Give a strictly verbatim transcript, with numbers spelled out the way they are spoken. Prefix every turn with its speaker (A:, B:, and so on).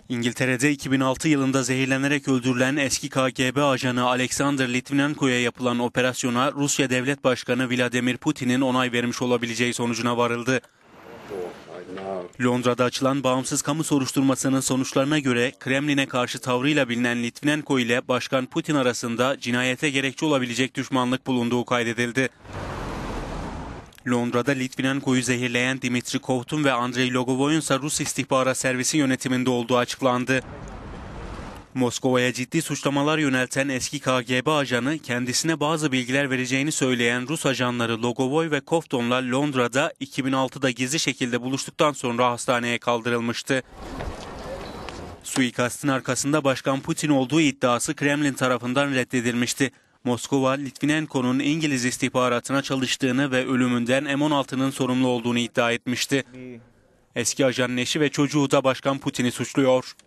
A: İngiltere'de iki bin altı yılında zehirlenerek öldürülen eski K G B ajanı Alexander Litvinenko'ya yapılan operasyona Rusya Devlet Başkanı Vladimir Putin'in onay vermiş olabileceği sonucuna varıldı. Londra'da açılan bağımsız kamu soruşturmasının sonuçlarına göre Kremlin'e karşı tavrıyla bilinen Litvinenko ile Başkan Putin arasında cinayete gerekçe olabilecek düşmanlık bulunduğu kaydedildi. Londra'da Litvinenko'yu zehirleyen Dmitri Kovtun ve Andrei Logovoy'un ise Rus istihbarat servisi yönetiminde olduğu açıklandı. Moskova'ya ciddi suçlamalar yönelten eski K G B ajanı kendisine bazı bilgiler vereceğini söyleyen Rus ajanları Logovoy ve Kovtun'la Londra'da iki bin altıda gizli şekilde buluştuktan sonra hastaneye kaldırılmıştı. Suikastın arkasında Başkan Putin olduğu iddiası Kremlin tarafından reddedilmişti. Moskova, Litvinenko'nun İngiliz istihbaratına çalıştığını ve ölümünden M on altının sorumlu olduğunu iddia etmişti. Eski ajanın eşi ve çocuğu da Başkan Putin'i suçluyor.